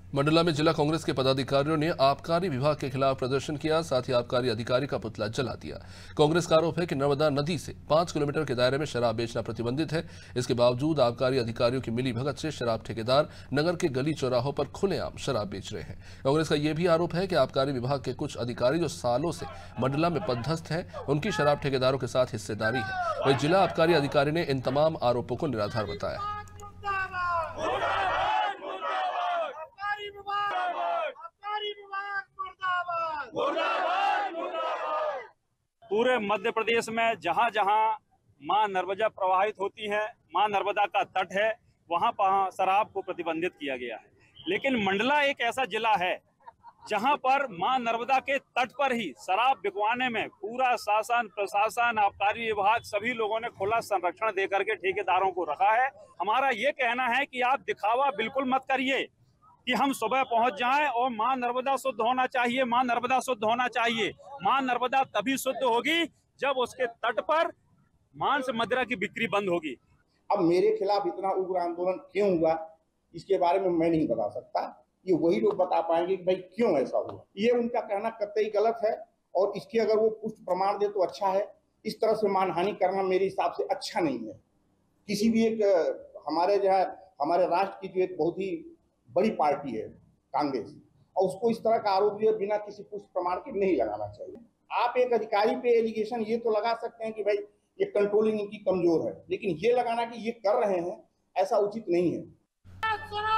मंडला में जिला कांग्रेस के पदाधिकारियों ने आबकारी विभाग के खिलाफ प्रदर्शन किया, साथ ही आबकारी अधिकारी का पुतला जला दिया। कांग्रेस का आरोप है कि नर्मदा नदी से 5 किलोमीटर के दायरे में शराब बेचना प्रतिबंधित है। इसके बावजूद आबकारी अधिकारियों की मिलीभगत से शराब ठेकेदार नगर के गली चौराहों पर खुलेआम शराब बेच रहे हैं। कांग्रेस का यह भी आरोप है कि आबकारी विभाग के कुछ अधिकारी जो सालों से मंडला में पदस्थ हैं, उनकी शराब ठेकेदारों के साथ हिस्सेदारी है। वही जिला आबकारी अधिकारी ने इन तमाम आरोपों को निराधार बताया। पूरे मध्य प्रदेश में जहां जहां मां नर्मदा प्रवाहित होती है, मां नर्मदा का तट है, वहां पर शराब को प्रतिबंधित किया गया है। लेकिन मंडला एक ऐसा जिला है जहां पर मां नर्मदा के तट पर ही शराब बिकवाने में पूरा शासन, प्रशासन, आबकारी विभाग सभी लोगों ने खुला संरक्षण देकर के ठेकेदारों को रखा है। हमारा ये कहना है कि आप दिखावा बिल्कुल मत करिए कि हम सुबह पहुंच जाएं और मां नर्मदा शुद्ध होना चाहिए, मां नर्मदा शुद्ध होना चाहिए। मां नर्मदा तभी शुद्ध होगी जब उसके तट पर मांस मदिरा की बिक्री बंद होगी। अब मेरे खिलाफ इतना उग्र आंदोलन क्यों हुआ, इसके बारे में मैं नहीं बता सकता। ये वही लोग बता पाएंगे कि भाई क्यों ऐसा हुआ। ये उनका कहना कतई गलत है और इसकी अगर वो पुष्ट प्रमाण दे तो अच्छा है। इस तरह से मानहानि करना मेरे हिसाब से अच्छा नहीं है। किसी भी एक हमारे राष्ट्र की जो एक बहुत ही बड़ी पार्टी है कांग्रेस, और उसको इस तरह का आरोप बिना किसी पुष्ट प्रमाण के नहीं लगाना चाहिए। आप एक अधिकारी पे एलिगेशन ये तो लगा सकते हैं कि भाई ये कंट्रोलिंग इनकी कमजोर है, लेकिन ये लगाना कि ये कर रहे हैं ऐसा उचित नहीं है।